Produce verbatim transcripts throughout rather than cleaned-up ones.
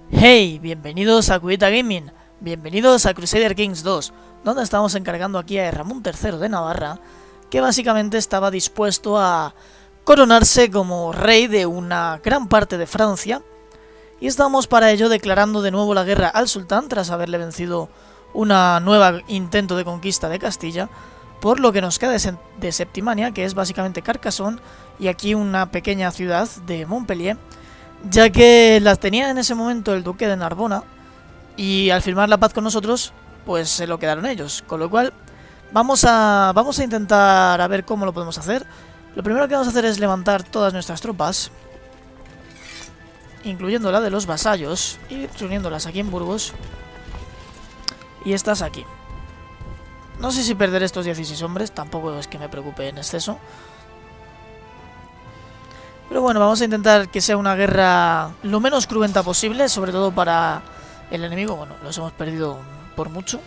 Hey, bienvenidos a Cubita Gaming, bienvenidos a Crusader Kings dos, donde estamos encargando aquí a Ramón tercero de Navarra, que básicamente estaba dispuesto a coronarse como rey de una gran parte de Francia, y estamos para ello declarando de nuevo la guerra al sultán tras haberle vencido una nueva intento de conquista de Castilla, por lo que nos queda de, de Septimania, que es básicamente Carcassonne, y aquí una pequeña ciudad de Montpellier, ya que las tenía en ese momento el duque de Narbona, y al firmar la paz con nosotros, pues se lo quedaron ellos, con lo cual vamos a, vamos a intentar a ver cómo lo podemos hacer. Lo primero que vamos a hacer es levantar todas nuestras tropas, incluyendo la de los vasallos, y reuniéndolas aquí en Burgos, y estas aquí. No sé si perder estos dieciséis hombres, tampoco es que me preocupe en exceso. Pero bueno, vamos a intentar que sea una guerra lo menos cruenta posible, sobre todo para el enemigo. Bueno, los hemos perdido por mucho.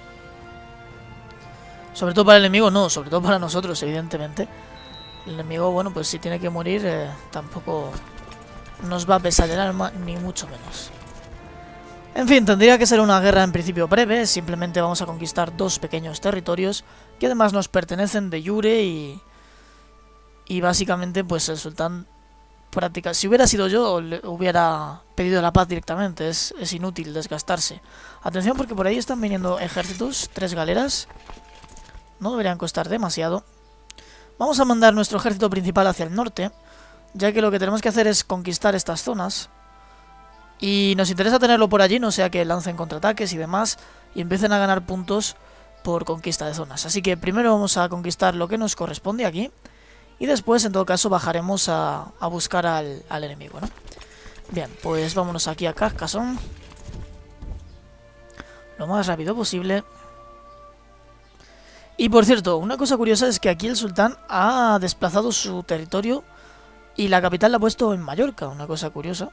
Sobre todo para el enemigo, no, sobre todo para nosotros, evidentemente. El enemigo, bueno, pues si tiene que morir, eh, tampoco nos va a pesar el alma, ni mucho menos. En fin, tendría que ser una guerra en principio breve, simplemente vamos a conquistar dos pequeños territorios que además nos pertenecen de jure y... Y básicamente, pues el sultán práctica. Si hubiera sido yo, le hubiera pedido la paz directamente. Es, es inútil desgastarse. Atención, porque por ahí están viniendo ejércitos, tres galeras. No deberían costar demasiado. Vamos a mandar nuestro ejército principal hacia el norte, ya que lo que tenemos que hacer es conquistar estas zonas. Y nos interesa tenerlo por allí, no sea que lancen contraataques y demás, y empiecen a ganar puntos por conquista de zonas. Así que primero vamos a conquistar lo que nos corresponde aquí. Y después, en todo caso, bajaremos a, a buscar al, al enemigo, ¿no? Bien, pues vámonos aquí a Carcassonne. Lo más rápido posible. Y por cierto, una cosa curiosa es que aquí el sultán ha desplazado su territorio y la capital la ha puesto en Mallorca. Una cosa curiosa.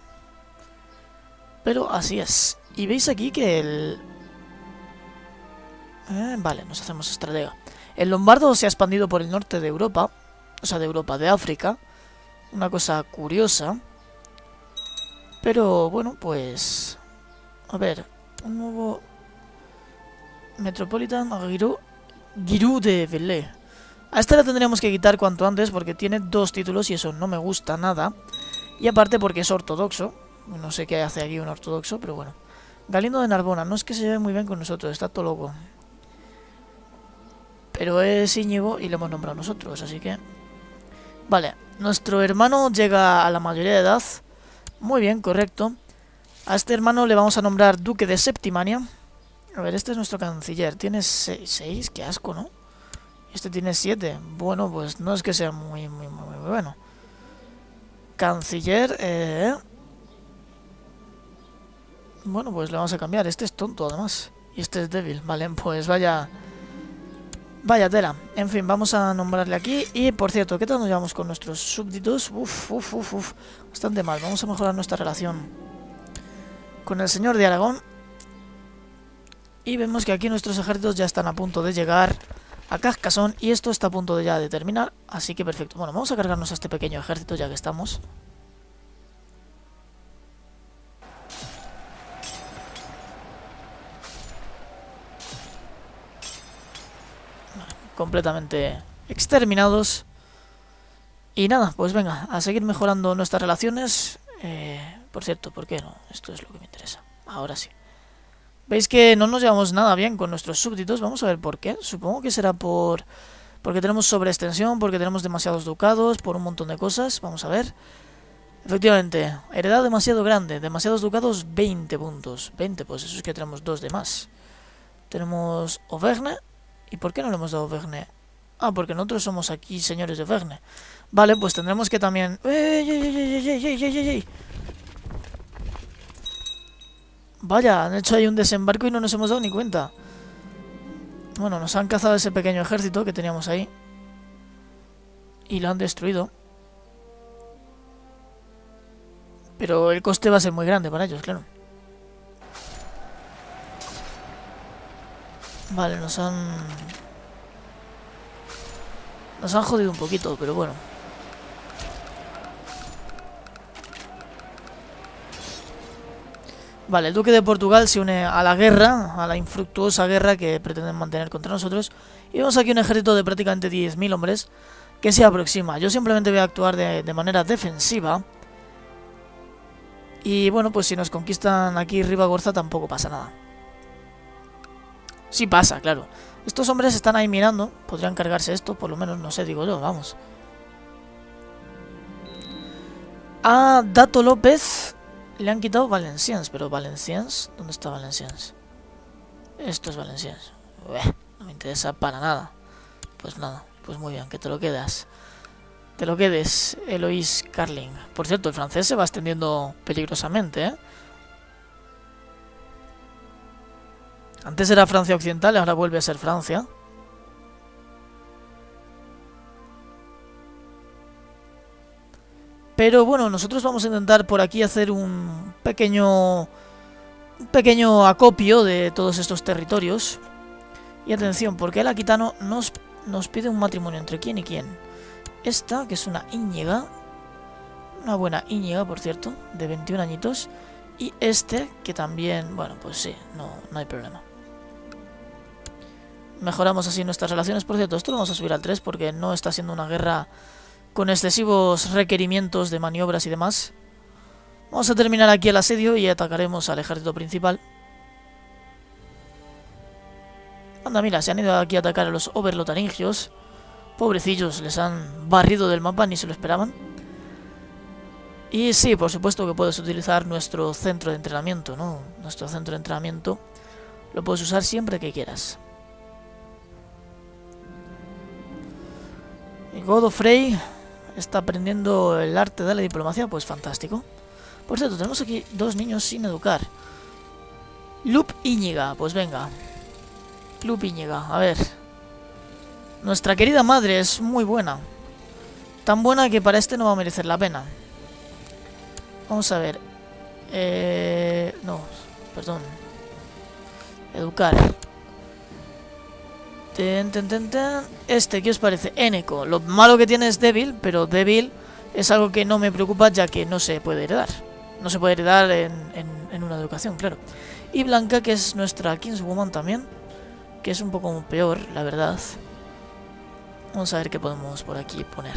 Pero así es. Y veis aquí que el... Eh, vale, nos hacemos estratega. El lombardo se ha expandido por el norte de Europa. O sea, de Europa, de África. Una cosa curiosa. Pero, bueno, pues... A ver, un nuevo... Metropolitan Giroud, Giroud de Velay. A esta la tendríamos que quitar cuanto antes porque tiene dos títulos y eso no me gusta nada. Y aparte porque es ortodoxo. No sé qué hace aquí un ortodoxo, pero bueno. Galindo de Narbona, no es que se lleve muy bien con nosotros, está todo loco. Pero es Íñigo y lo hemos nombrado nosotros, así que... Vale, nuestro hermano llega a la mayoría de edad. Muy bien, correcto. A este hermano le vamos a nombrar duque de Septimania. A ver, este es nuestro canciller. Tiene seis, qué asco, ¿no? Este tiene siete. Bueno, pues no es que sea muy, muy, muy, muy bueno. Canciller, eh... Bueno, pues le vamos a cambiar. Este es tonto, además. Y este es débil. Vale, pues vaya... Vaya tela. En fin, vamos a nombrarle aquí. Y, por cierto, ¿qué tal nos llevamos con nuestros súbditos? Uf, uf, uf, uf. Bastante mal. Vamos a mejorar nuestra relación con el señor de Aragón. Y vemos que aquí nuestros ejércitos ya están a punto de llegar a Carcassonne. Y esto está a punto de ya de terminar. Así que perfecto. Bueno, vamos a cargarnos a este pequeño ejército ya que estamos. Completamente exterminados. Y nada, pues venga, a seguir mejorando nuestras relaciones. eh, Por cierto, ¿por qué no? Esto es lo que me interesa. Ahora sí. Veis que no nos llevamos nada bien con nuestros súbditos. Vamos a ver por qué. Supongo que será por... Porque tenemos sobreextensión, porque tenemos demasiados ducados, por un montón de cosas. Vamos a ver. Efectivamente, heredad demasiado grande. Demasiados ducados, veinte puntos. veinte, pues eso es que tenemos dos de más. Tenemos Auvergne. ¿Y por qué no le hemos dado Auvergne? Ah, porque nosotros somos aquí señores de Auvergne. Vale, pues tendremos que también... ¡Ey, ey, ey, ey, ey, ey, ey, ey, ey! Vaya, han hecho ahí un desembarco y no nos hemos dado ni cuenta. Bueno, nos han cazado ese pequeño ejército que teníamos ahí. Y lo han destruido. Pero el coste va a ser muy grande para ellos, claro. Vale, nos han... Nos han jodido un poquito, pero bueno. Vale, el duque de Portugal se une a la guerra, a la infructuosa guerra que pretenden mantener contra nosotros. Y vemos aquí un ejército de prácticamente diez mil hombres que se aproxima. Yo simplemente voy a actuar de, de manera defensiva. Y bueno, pues si nos conquistan aquí Ribagorza tampoco pasa nada. Sí pasa, claro. Estos hombres están ahí mirando. Podrían cargarse esto, por lo menos, no sé, digo yo, vamos. A Dato López le han quitado Valencians, pero Valencians, ¿dónde está Valencians? Esto es Valencians. Ué, no me interesa para nada. Pues nada, pues muy bien, que te lo quedas. Te lo quedes, Eloís Carling. Por cierto, el francés se va extendiendo peligrosamente, ¿eh? Antes era Francia Occidental y ahora vuelve a ser Francia. Pero bueno, nosotros vamos a intentar por aquí hacer un pequeño... Un pequeño acopio de todos estos territorios. Y atención, porque el aquitano nos, nos pide un matrimonio entre quién y quién. Esta, que es una íñiga. Una buena íñiga, por cierto, de veintiún añitos. Y este, que también, bueno, pues sí, no, no hay problema. Mejoramos así nuestras relaciones. Por cierto, esto lo vamos a subir al tres porque no está siendo una guerra con excesivos requerimientos de maniobras y demás. Vamos a terminar aquí el asedio y atacaremos al ejército principal. Anda, mira, se han ido aquí a atacar a los overlotaringios. Pobrecillos, les han barrido del mapa, ni se lo esperaban. Y sí, por supuesto que puedes utilizar nuestro centro de entrenamiento, ¿no? Nuestro centro de entrenamiento lo puedes usar siempre que quieras. Y Godofrey está aprendiendo el arte de la diplomacia, pues fantástico. Por cierto, tenemos aquí dos niños sin educar. Lup Íñiga, pues venga. Lup Íñiga, a ver. Nuestra querida madre es muy buena. Tan buena que para este no va a merecer la pena. Vamos a ver. Eh... No, perdón. Educar. Ten, ten, ten, ten. Este, ¿qué os parece? Eneco. Lo malo que tiene es débil, pero débil es algo que no me preocupa ya que no se puede heredar. No se puede heredar en, en, en una educación, claro. Y Blanca, que es nuestra Kingswoman también, que es un poco peor, la verdad. Vamos a ver qué podemos por aquí poner.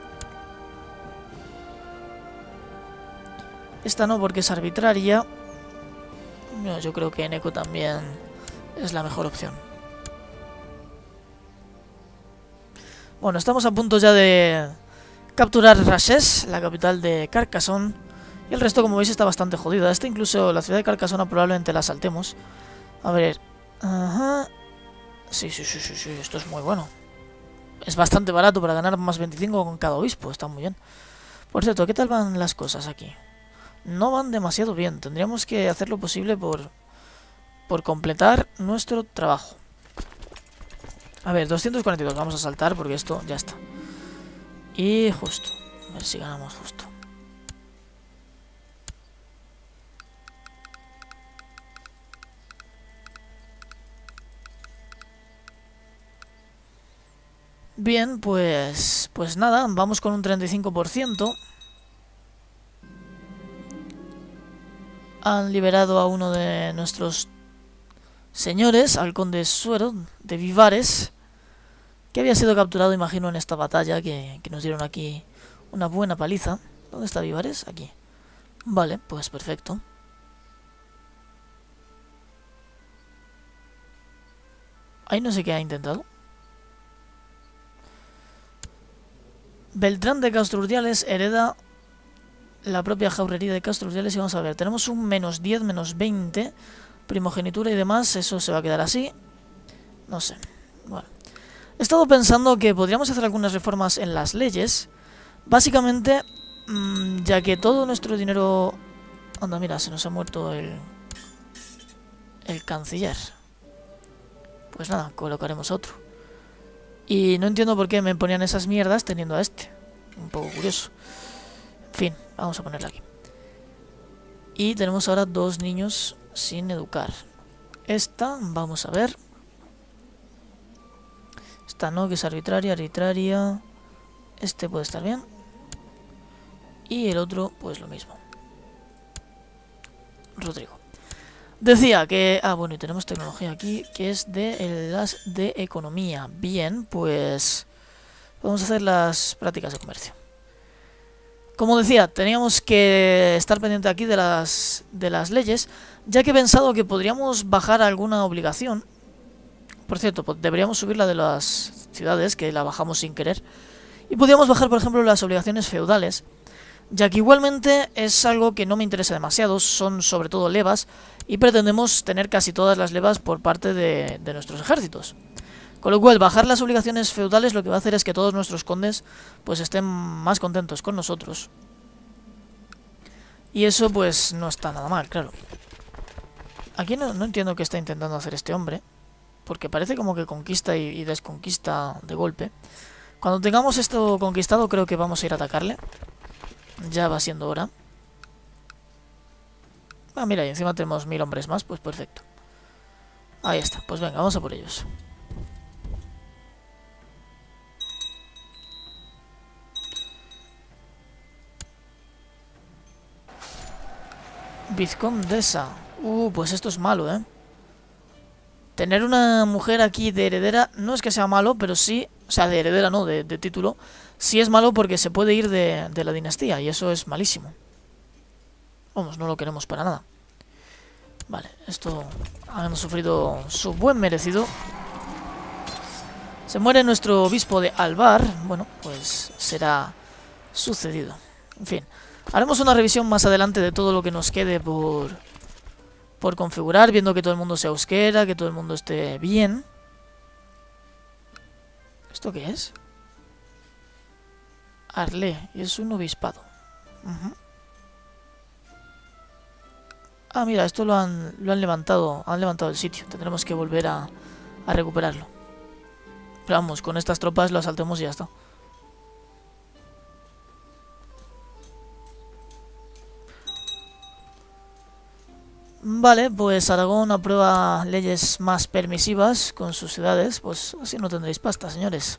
Esta no, porque es arbitraria. No, yo creo que Eneco también es la mejor opción. Bueno, estamos a punto ya de capturar Rashes, la capital de Carcassonne. Y el resto, como veis, está bastante jodida. Esta incluso, la ciudad de Carcassonne, probablemente la saltemos. A ver. Ajá. Sí, sí, sí, sí, sí, esto es muy bueno. Es bastante barato para ganar más veinticinco con cada obispo, está muy bien. Por cierto, ¿qué tal van las cosas aquí? No van demasiado bien, tendríamos que hacer lo posible por, por completar nuestro trabajo. A ver, doscientos cuarenta y dos, vamos a saltar porque esto ya está. Y justo, a ver si ganamos justo. Bien, pues pues nada, vamos con un treinta y cinco por ciento. Han liberado a uno de nuestros señores, al conde Suero, de Vivares, que había sido capturado, imagino, en esta batalla, que, que nos dieron aquí una buena paliza. ¿Dónde está Vivares? Aquí. Vale, pues perfecto. Ahí no sé qué ha intentado. Beltrán de Castro Urdiales hereda la propia jaurería de Castro Urdiales y vamos a ver, tenemos un menos diez, menos veinte, primogenitura y demás, eso se va a quedar así. No sé, bueno. He estado pensando que podríamos hacer algunas reformas en las leyes, básicamente, mmm, ya que todo nuestro dinero... Anda, mira, se nos ha muerto el... el canciller. Pues nada, colocaremos otro. Y no entiendo por qué me ponían esas mierdas teniendo a este. Un poco curioso. En fin, vamos a ponerla aquí. Y tenemos ahora dos niños sin educar. Esta, vamos a ver. Esta no, que es arbitraria, arbitraria. Este puede estar bien. Y el otro, pues lo mismo. Rodrigo. Decía que... Ah, bueno, y tenemos tecnología aquí, que es de las de economía. Bien, pues... vamos a hacer las prácticas de comercio. Como decía, teníamos que estar pendiente aquí de las, de las leyes, ya que he pensado que podríamos bajar alguna obligación. Por cierto, deberíamos subir la de las ciudades, que la bajamos sin querer. Y podríamos bajar, por ejemplo, las obligaciones feudales, ya que igualmente es algo que no me interesa demasiado, son sobre todo levas, y pretendemos tener casi todas las levas por parte de, de nuestros ejércitos. Con lo cual, bajar las obligaciones feudales lo que va a hacer es que todos nuestros condes pues estén más contentos con nosotros. Y eso pues no está nada mal, claro. Aquí no, no entiendo qué está intentando hacer este hombre, porque parece como que conquista y, y desconquista de golpe. Cuando tengamos esto conquistado creo que vamos a ir a atacarle. Ya va siendo hora. Ah, mira, y encima tenemos mil hombres más, pues perfecto. Ahí está, pues venga, vamos a por ellos. Vizcondesa. Uh, pues esto es malo, ¿eh? Tener una mujer aquí de heredera no es que sea malo, pero sí... O sea, de heredera no, de, de título. Sí es malo porque se puede ir de, de la dinastía y eso es malísimo. Vamos, no lo queremos para nada. Vale, esto... han sufrido su buen merecido. Se muere nuestro obispo de Alvar. Bueno, pues será sucedido. En fin, haremos una revisión más adelante de todo lo que nos quede por... por configurar, viendo que todo el mundo sea euskera, que todo el mundo esté bien. ¿Esto qué es? Arlé, y es un obispado. Uh-huh. Ah, mira, esto lo han, lo han levantado, han levantado el sitio. Tendremos que volver a, a recuperarlo. Pero vamos, con estas tropas lo asaltemos y ya está. Vale, pues Aragón aprueba leyes más permisivas con sus ciudades. Pues así no tendréis pasta, señores.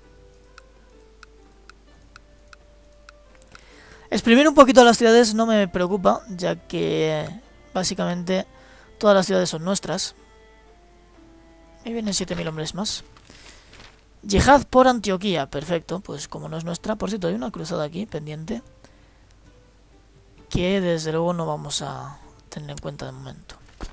Exprimir un poquito las ciudades no me preocupa, ya que básicamente todas las ciudades son nuestras. Ahí vienen siete mil hombres más. Yihad por Antioquía, perfecto. Pues como no es nuestra, por cierto, hay una cruzada aquí pendiente que desde luego no vamos a tener en cuenta de momento.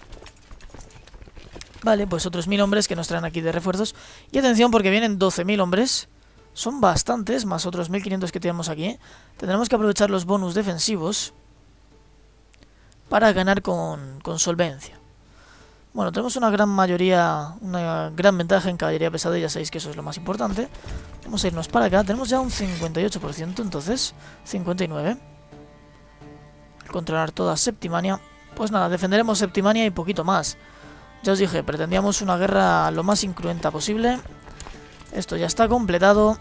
Vale, pues otros mil hombres que nos traen aquí de refuerzos. Y atención porque vienen doce mil hombres. Son bastantes, más otros mil quinientos que tenemos aquí. Tendremos que aprovechar los bonus defensivos para ganar con, con solvencia. Bueno, tenemos una gran mayoría, una gran ventaja en caballería pesada y ya sabéis que eso es lo más importante. Vamos a irnos para acá. Tenemos ya un cincuenta y ocho por ciento, entonces cincuenta y nueve por ciento. Controlar toda Septimania. Pues nada, defenderemos Septimania y poquito más. Ya os dije, pretendíamos una guerra lo más incruenta posible. Esto ya está completado.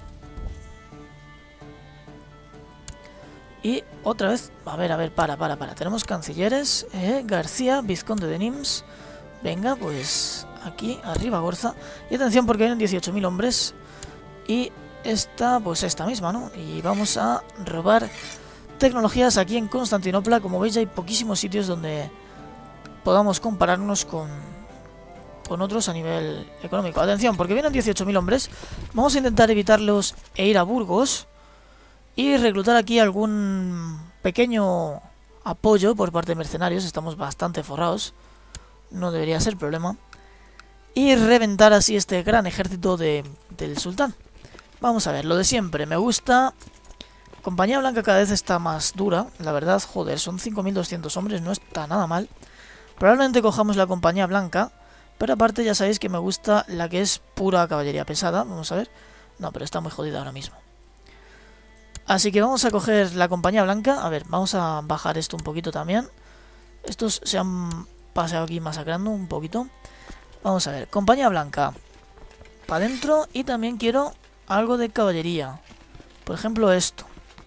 Y otra vez, a ver, a ver, para, para, para. Tenemos cancilleres, eh, García, vizconde de Nims. Venga, pues aquí, arriba Gorza. Y atención porque vienen dieciocho mil hombres. Y esta, pues esta misma, ¿no? Y vamos a robar tecnologías aquí en Constantinopla. Como veis, hay poquísimos sitios donde podamos compararnos con, con otros a nivel económico. Atención, porque vienen dieciocho mil hombres. Vamos a intentar evitarlos e ir a Burgos y reclutar aquí algún pequeño apoyo por parte de mercenarios. Estamos bastante forrados, no debería ser problema. Y reventar así este gran ejército de, del sultán. Vamos a ver, lo de siempre, me gusta. Compañía Blanca cada vez está más dura, la verdad, joder, son cinco mil doscientos hombres, no está nada mal. Probablemente cojamos la Compañía Blanca, pero aparte ya sabéis que me gusta la que es pura caballería pesada, vamos a ver. No, pero está muy jodida ahora mismo. Así que vamos a coger la Compañía Blanca, a ver, vamos a bajar esto un poquito también. Estos se han paseado aquí masacrando un poquito. Vamos a ver, Compañía Blanca, para adentro y también quiero algo de caballería. Por ejemplo esto.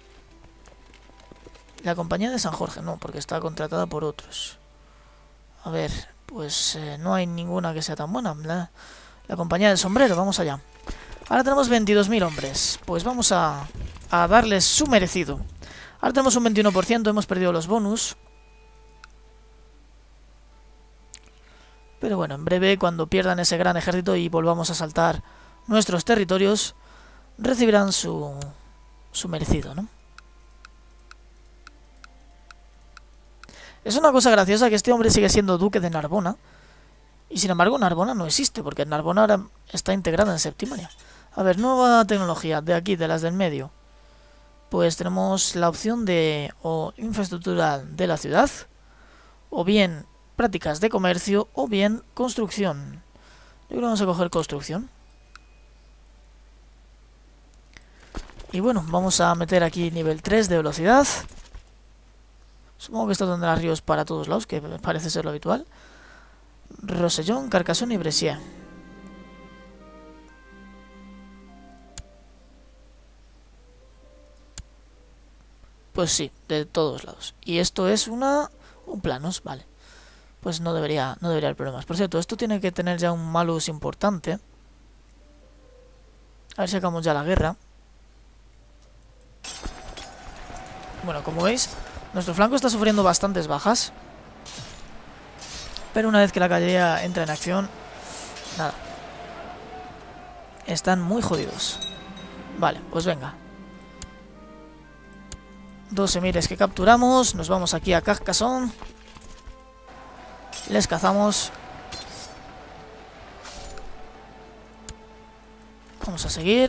La compañía de San Jorge, no, porque está contratada por otros. A ver, pues eh, no hay ninguna que sea tan buena. La, la compañía del sombrero, vamos allá. Ahora tenemos veintidós mil hombres. Pues vamos a, a darles su merecido. Ahora tenemos un veintiuno por ciento, hemos perdido los bonus. Pero bueno, en breve, cuando pierdan ese gran ejército y volvamos a asaltar nuestros territorios, recibirán su, su merecido, ¿no? Es una cosa graciosa que este hombre sigue siendo duque de Narbona. Y sin embargo Narbona no existe, porque Narbona ahora está integrada en Septimania. A ver, nueva tecnología de aquí, de las del medio. Pues tenemos la opción de o infraestructura de la ciudad, o bien prácticas de comercio, o bien construcción. Yo creo que vamos a coger construcción. Y bueno, vamos a meter aquí nivel tres de velocidad. Supongo que esto tendrá ríos para todos lados, que parece ser lo habitual. Rosellón, Carcassonne y Brescia. Pues sí, de todos lados. Y esto es una... un planos, vale. Pues no debería, no debería haber problemas. Por cierto, esto tiene que tener ya un malus importante. A ver si sacamos ya la guerra. Bueno, como veis, nuestro flanco está sufriendo bastantes bajas. Pero una vez que la caballería entra en acción, nada. Están muy jodidos. Vale, pues venga. Dos emires que capturamos. Nos vamos aquí a Carcassonne. Les cazamos. Vamos a seguir.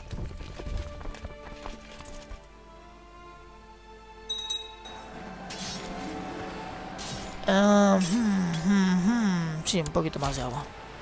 Uh, hmm, hmm, hmm. Sí, un poquito más de agua.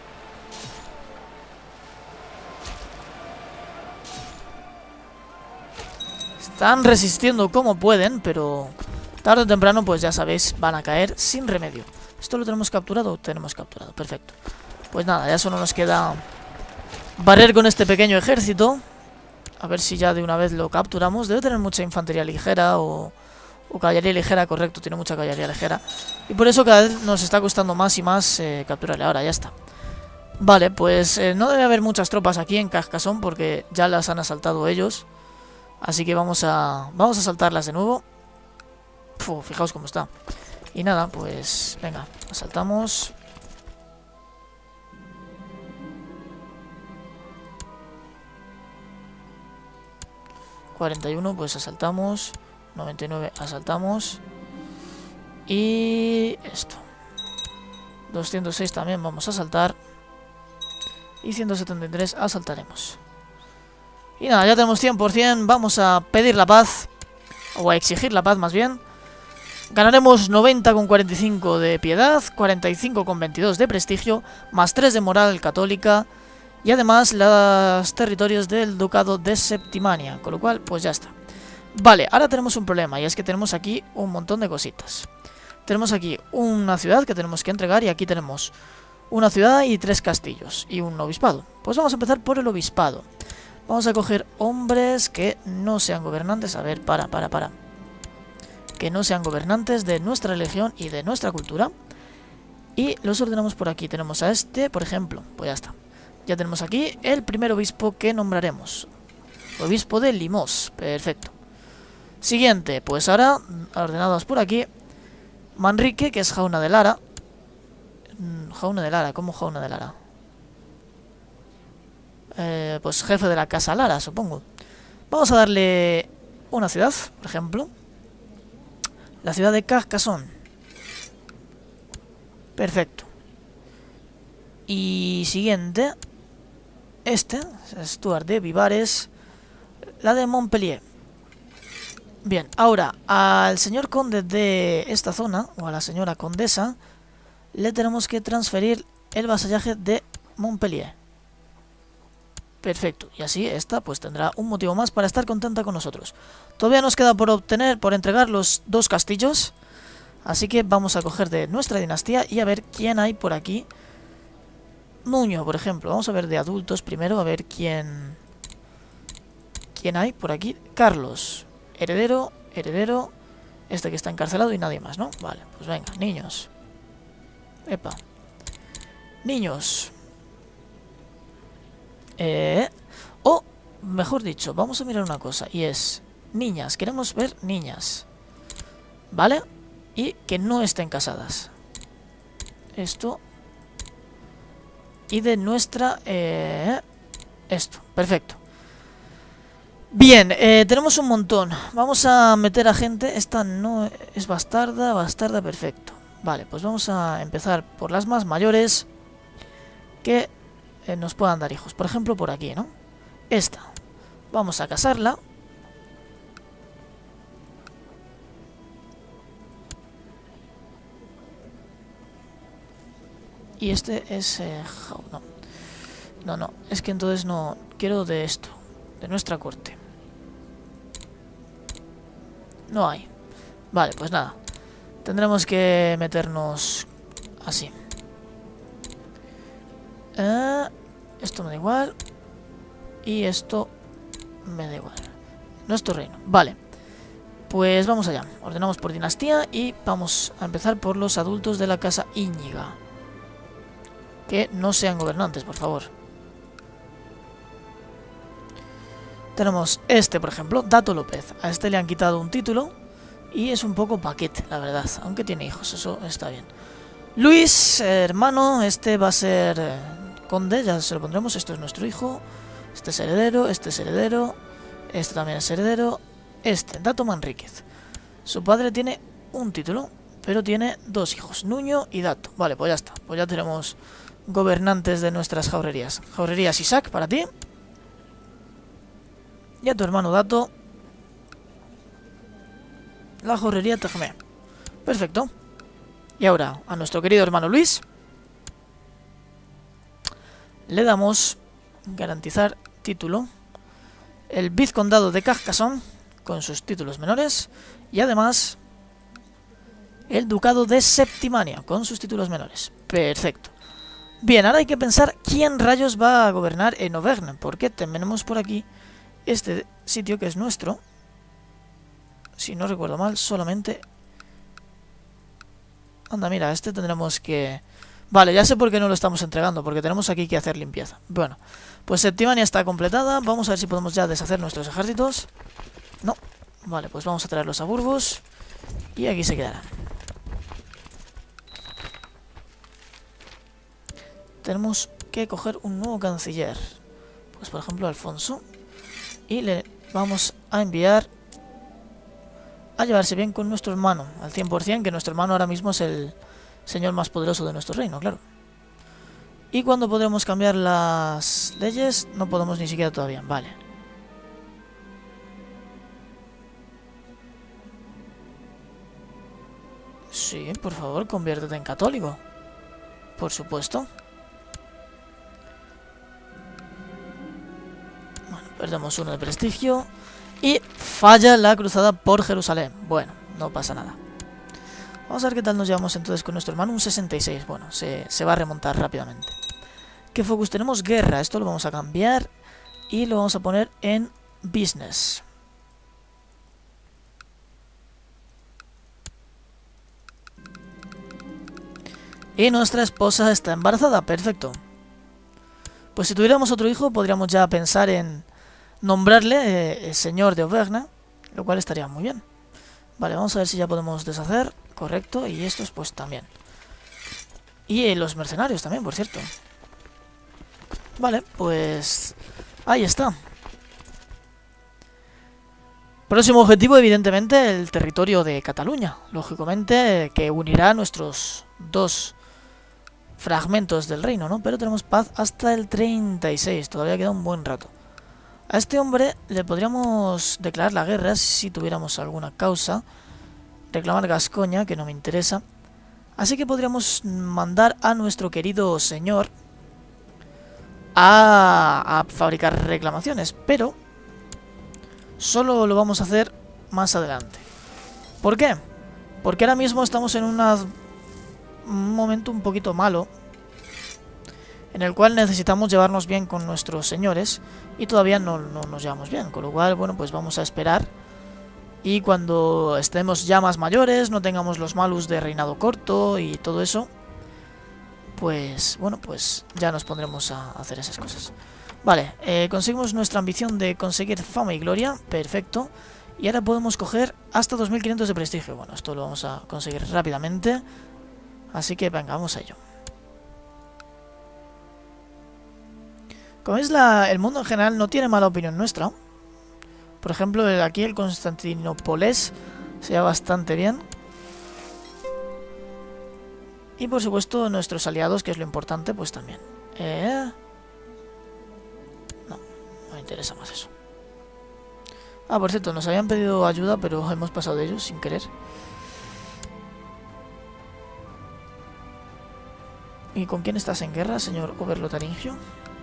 Están resistiendo como pueden, pero tarde o temprano, pues ya sabéis, van a caer sin remedio. ¿Esto lo tenemos capturado? Tenemos capturado, perfecto. Pues nada, ya solo nos queda barrer con este pequeño ejército. A ver si ya de una vez lo capturamos. Debe tener mucha infantería ligera o... o caballería ligera, correcto, tiene mucha caballería ligera. Y por eso cada vez nos está costando más y más eh, capturarle. Ahora, ya está. Vale, pues eh, no debe haber muchas tropas aquí en Carcassonne porque ya las han asaltado ellos. Así que vamos a vamos a asaltarlas de nuevo. Puf, fijaos cómo está. Y nada, pues venga, asaltamos. cuarenta y uno, pues asaltamos. noventa y nueve, asaltamos. Y esto. doscientos seis también vamos a asaltar. Y ciento setenta y tres asaltaremos. Y nada, ya tenemos cien por cien. Vamos a pedir la paz. O a exigir la paz más bien. Ganaremos noventa con cuarenta y cinco de piedad, cuarenta y cinco con veintidós de prestigio, más tres de moral católica. Y además los territorios del ducado de Septimania. Con lo cual, pues ya está. Vale, ahora tenemos un problema. Y es que tenemos aquí un montón de cositas. Tenemos aquí una ciudad que tenemos que entregar. Y aquí tenemos una ciudad y tres castillos. Y un obispado. Pues vamos a empezar por el obispado. Vamos a coger hombres que no sean gobernantes. A ver, para, para, para. Que no sean gobernantes de nuestra religión y de nuestra cultura. Y los ordenamos por aquí. Tenemos a este, por ejemplo. Pues ya está. Ya tenemos aquí el primer obispo que nombraremos. Obispo de Limos. Perfecto. Siguiente. Pues ahora, ordenados por aquí. Manrique, que es Jauna de Lara. Jauna de Lara. ¿Cómo Jauna de Lara? Eh, pues jefe de la casa Lara, supongo. Vamos a darle una ciudad, por ejemplo. La ciudad de Carcassonne. Perfecto. Y siguiente. Este, Stuart de Vivares. La de Montpellier. Bien, ahora al señor conde de esta zona, o a la señora condesa, le tenemos que transferir el vasallaje de Montpellier. Perfecto, y así esta pues tendrá un motivo más para estar contenta con nosotros. Todavía nos queda por obtener, por entregar los dos castillos. Así que vamos a coger de nuestra dinastía y a ver quién hay por aquí. Nuño, por ejemplo. Vamos a ver de adultos primero, a ver quién... ¿Quién hay por aquí? Carlos. Heredero, heredero. Este que está encarcelado y nadie más, ¿no? Vale, pues venga, niños. Epa. Niños. Eh... O, mejor dicho, vamos a mirar una cosa. Y es... Niñas, queremos ver niñas. ¿Vale? Y que no estén casadas. Esto... y de nuestra... Eh, esto, perfecto. Bien, eh, tenemos un montón. Vamos a meter a gente. Esta no es bastarda, bastarda, perfecto. Vale, pues vamos a empezar por las más mayores que eh, nos puedan dar hijos. Por ejemplo, por aquí, ¿no? Esta. Vamos a casarla. Y este es... Eh, no. no, no, es que entonces no... Quiero de esto, de nuestra corte. No hay. Vale, pues nada. Tendremos que meternos así. Eh, esto me da igual. Y esto me da igual. Nuestro reino. Vale. Pues vamos allá. Ordenamos por dinastía y vamos a empezar por los adultos de la casa Íñiga. Que no sean gobernantes, por favor. Tenemos este, por ejemplo, Dato López. A este le han quitado un título y es un poco paquete, la verdad. Aunque tiene hijos, eso está bien. Luis, hermano, este va a ser eh, conde, ya se lo pondremos. Esto es nuestro hijo. Este es heredero, este es heredero. Este también es heredero. Este, Dato Manríquez. Su padre tiene un título, pero tiene dos hijos, Nuño y Dato. Vale, pues ya está. Pues ya tenemos gobernantes de nuestras jaurerías. Jaurerías Isaac, para ti. Y a tu hermano Dato, la jaurería Tejmé. Perfecto. Y ahora, a nuestro querido hermano Luis, le damos garantizar título. El vizcondado de Carcassonne, con sus títulos menores. Y además, el ducado de Septimania, con sus títulos menores. Perfecto. Bien, ahora hay que pensar quién rayos va a gobernar en Auvergne, porque tenemos por aquí este sitio que es nuestro. Si no recuerdo mal, solamente... Anda, mira, este tendremos que... Vale, ya sé por qué no lo estamos entregando, porque tenemos aquí que hacer limpieza. Bueno, pues Septimania está completada. Vamos a ver si podemos ya deshacer nuestros ejércitos. No. Vale, pues vamos a traerlos a Burgos. Y aquí se quedarán. Tenemos que coger un nuevo canciller. Pues por ejemplo Alfonso. Y le vamos a enviar a llevarse bien con nuestro hermano. Al cien por cien, que nuestro hermano ahora mismo es el señor más poderoso de nuestro reino, claro. ¿Y cuándo podremos cambiar las leyes? No podemos ni siquiera todavía. Vale. Sí, por favor, conviértete en católico. Por supuesto. Bueno, perdemos uno de prestigio. Y falla la cruzada por Jerusalén. Bueno, no pasa nada. Vamos a ver qué tal nos llevamos entonces con nuestro hermano. Un sesenta y seis. Bueno, se, se va a remontar rápidamente. ¿Qué focus? Tenemos guerra. Esto lo vamos a cambiar. Y lo vamos a poner en business. Y nuestra esposa está embarazada. Perfecto. Pues si tuviéramos otro hijo, podríamos ya pensar en nombrarle eh, señor de Auvergne, lo cual estaría muy bien. Vale, vamos a ver si ya podemos deshacer. Correcto, y estos pues también. Y eh, los mercenarios también, por cierto. Vale, pues ahí está. Próximo objetivo, evidentemente, el territorio de Cataluña. Lógicamente, que unirá nuestros dos fragmentos del reino, ¿no? Pero tenemos paz hasta el treinta y seis, todavía queda un buen rato. A este hombre le podríamos declarar la guerra si tuviéramos alguna causa. Reclamar Gascoña, que no me interesa. Así que podríamos mandar a nuestro querido señor a, a fabricar reclamaciones, pero solo lo vamos a hacer más adelante. ¿Por qué? Porque ahora mismo estamos en una... un momento un poquito malo, en el cual necesitamos llevarnos bien con nuestros señores y todavía no, no nos llevamos bien, con lo cual, bueno, pues vamos a esperar y cuando estemos ya más mayores, no tengamos los malus de reinado corto y todo eso, pues, bueno, pues ya nos pondremos a hacer esas cosas. Vale, eh, conseguimos nuestra ambición de conseguir fama y gloria, perfecto, y ahora podemos coger hasta dos mil quinientos de prestigio. Bueno, esto lo vamos a conseguir rápidamente. Así que venga, vamos a ello. Como veis, la, el mundo en general no tiene mala opinión nuestra. Por ejemplo, el, aquí el Constantinopolés se lleva bastante bien. Y por supuesto nuestros aliados, que es lo importante, pues también. Eh... No, no me interesa más eso. Ah, por cierto, nos habían pedido ayuda, pero hemos pasado de ellos sin querer. ¿Y con quién estás en guerra, señor Oberlotaringio?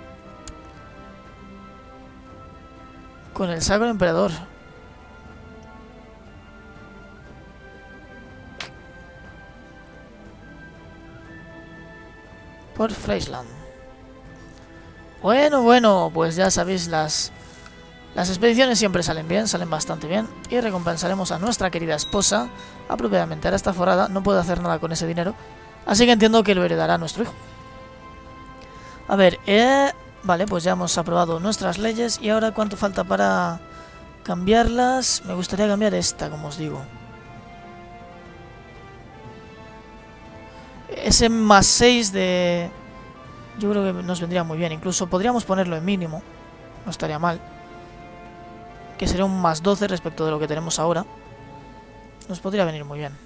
Con el Sacro Emperador. Por Friesland. Bueno, bueno, pues ya sabéis, las, las expediciones siempre salen bien, salen bastante bien. Y recompensaremos a nuestra querida esposa apropiadamente. Ahora está forrada, no puede hacer nada con ese dinero. Así que entiendo que lo heredará nuestro hijo. A ver, eh... vale, pues ya hemos aprobado nuestras leyes. Y ahora, ¿cuánto falta para cambiarlas? Me gustaría cambiar esta, como os digo. Ese más seis de... Yo creo que nos vendría muy bien. Incluso podríamos ponerlo en mínimo. No estaría mal. Que sería un más doce respecto de lo que tenemos ahora. Nos podría venir muy bien.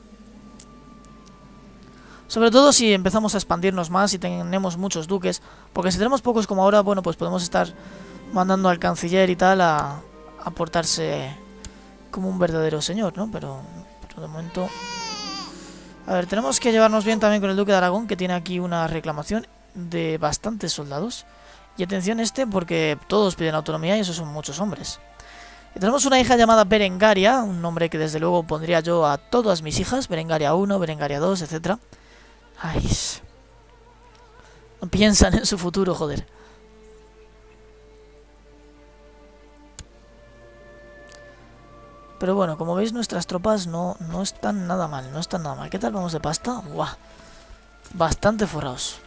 Sobre todo si empezamos a expandirnos más y tenemos muchos duques. Porque si tenemos pocos como ahora, bueno, pues podemos estar mandando al canciller y tal a, a portarse como un verdadero señor, ¿no? Pero, pero de momento... A ver, tenemos que llevarnos bien también con el duque de Aragón, que tiene aquí una reclamación de bastantes soldados. Y atención este, porque todos piden autonomía y esos son muchos hombres. Y tenemos una hija llamada Berengaria, un nombre que desde luego pondría yo a todas mis hijas. Berengaria uno, Berengaria dos, etcétera. Ay, no piensan en su futuro, joder. Pero bueno, como veis, nuestras tropas no, no están nada mal, no están nada mal. ¿Qué tal vamos de pasta? Buah, bastante forrados.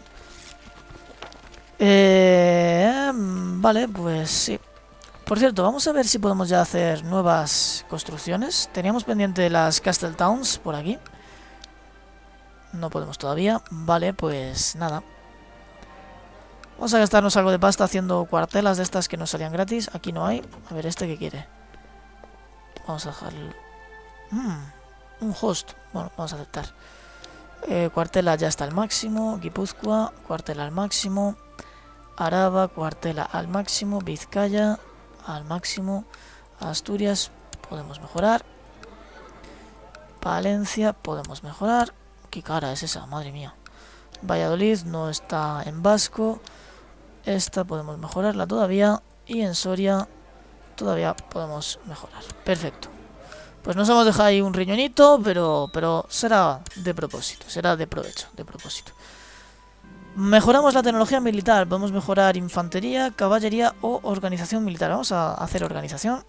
Eh, vale, pues sí. Por cierto, vamos a ver si podemos ya hacer nuevas construcciones. Teníamos pendiente las Castle Towns por aquí. No podemos todavía. Vale, pues nada. Vamos a gastarnos algo de pasta haciendo cuartelas de estas que nos salían gratis. Aquí no hay. A ver, ¿este qué quiere? Vamos a dejarlo... Mm, un host. Bueno, vamos a aceptar. Eh, cuartela ya está al máximo. Guipúzcoa, cuartela al máximo. Araba, cuartela al máximo. Vizcaya, al máximo. Asturias, podemos mejorar. Palencia, podemos mejorar. ¿Qué cara es esa? Madre mía. Valladolid no está en vasco. Esta podemos mejorarla todavía. Y en Soria todavía podemos mejorar. Perfecto. Pues nos hemos dejado ahí un riñonito, pero, pero será de propósito. Será de provecho, de propósito. Mejoramos la tecnología militar. Podemos mejorar infantería, caballería o organización militar. Vamos a hacer organización.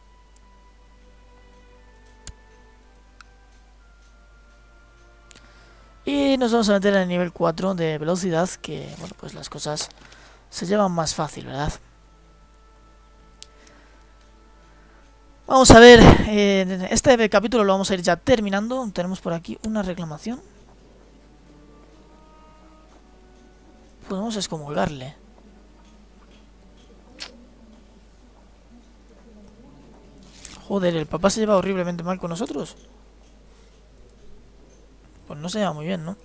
Y nos vamos a meter en el nivel cuatro de velocidad, que, bueno, pues las cosas se llevan más fácil, ¿verdad? Vamos a ver, eh, este capítulo lo vamos a ir ya terminando. Tenemos por aquí una reclamación. Podemos excomulgarle. Joder, el papá se lleva horriblemente mal con nosotros. Pues no se lleva muy bien, ¿no?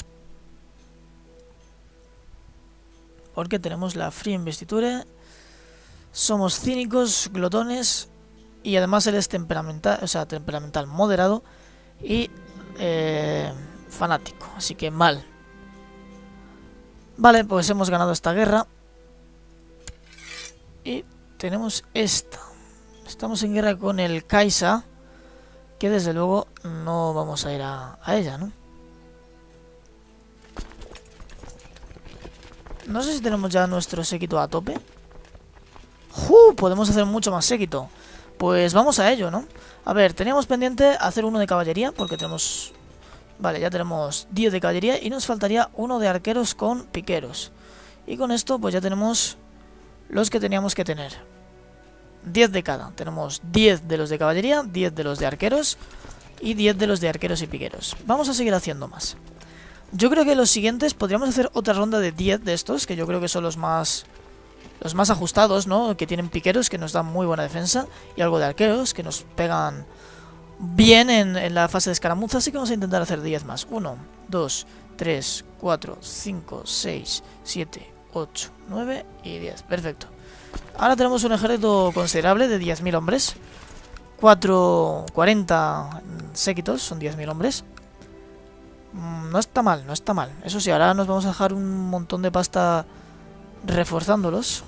Porque tenemos la Free Investiture. Somos cínicos, glotones. Y además él es temperamental, o sea, temperamental moderado. Y eh, fanático, así que mal. Vale, pues hemos ganado esta guerra. Y tenemos esta. Estamos en guerra con el Kaisa, que desde luego no vamos a ir a, a ella, ¿no? No sé si tenemos ya nuestro séquito a tope. ¡Uh! Podemos hacer mucho más séquito. Pues vamos a ello, ¿no? A ver, teníamos pendiente hacer uno de caballería, porque tenemos... Vale, ya tenemos diez de caballería y nos faltaría uno de arqueros con piqueros. Y con esto pues ya tenemos los que teníamos que tener. diez de cada. Tenemos diez de los de caballería, diez de los de arqueros y diez de los de arqueros y piqueros. Vamos a seguir haciendo más. Yo creo que los siguientes podríamos hacer otra ronda de diez de estos, que yo creo que son los más los más ajustados, ¿no? Que tienen piqueros que nos dan muy buena defensa y algo de arqueros que nos pegan bien en, en la fase de escaramuza. Así que vamos a intentar hacer diez más. uno, dos, tres, cuatro, cinco, seis, siete, ocho, nueve y diez. Perfecto. Ahora tenemos un ejército considerable de diez mil hombres. cuatro, cuarenta séquitos, son diez mil hombres. No está mal, no está mal. Eso sí, ahora nos vamos a dejar un montón de pasta reforzándolos.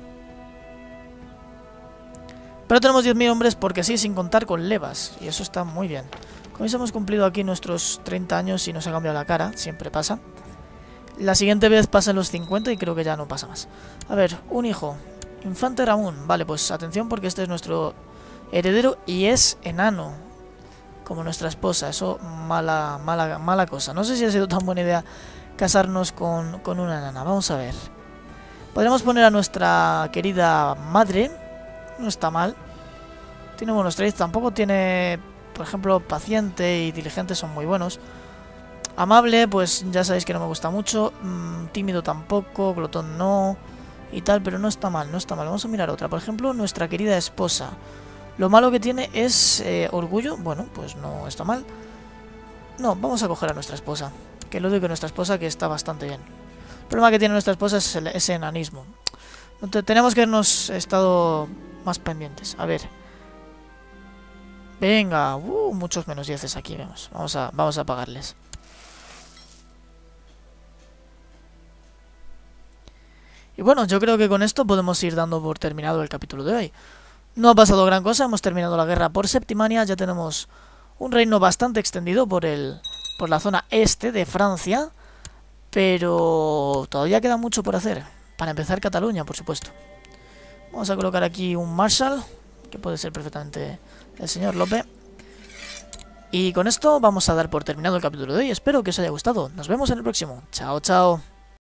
Pero tenemos diez mil hombres porque sí, sin contar con levas. Y eso está muy bien. Con eso hemos cumplido aquí nuestros treinta años y nos ha cambiado la cara. Siempre pasa. La siguiente vez pasan los cincuenta y creo que ya no pasa más. A ver, un hijo. Infante Ramón. Vale, pues atención porque este es nuestro heredero y es enano. Como nuestra esposa. Eso, mala, mala, mala cosa. No sé si ha sido tan buena idea casarnos con, con una enana. Vamos a ver. Podríamos poner a nuestra querida madre. No está mal. Tiene buenos traits. Tampoco tiene, por ejemplo, paciente y diligente son muy buenos. Amable, pues ya sabéis que no me gusta mucho. Mm, tímido tampoco. Glotón no. Y tal, pero no está mal, no está mal. Vamos a mirar otra. Por ejemplo, nuestra querida esposa. Lo malo que tiene es eh, orgullo. Bueno, pues no está mal. No, vamos a coger a nuestra esposa. Que lo digo que nuestra esposa que está bastante bien. El problema que tiene nuestra esposa es el, ese enanismo. Tenemos que habernos estado más pendientes. A ver. Venga, uh, muchos menos dieces aquí, vemos. Vamos a, vamos a pagarles. Y bueno, yo creo que con esto podemos ir dando por terminado el capítulo de hoy. No ha pasado gran cosa, hemos terminado la guerra por Septimania, ya tenemos un reino bastante extendido por el por la zona este de Francia, pero todavía queda mucho por hacer. Para empezar, Cataluña, por supuesto. Vamos a colocar aquí un Marshal, que puede ser perfectamente el señor Lope. Y con esto vamos a dar por terminado el capítulo de hoy. Espero que os haya gustado. Nos vemos en el próximo. Chao, chao.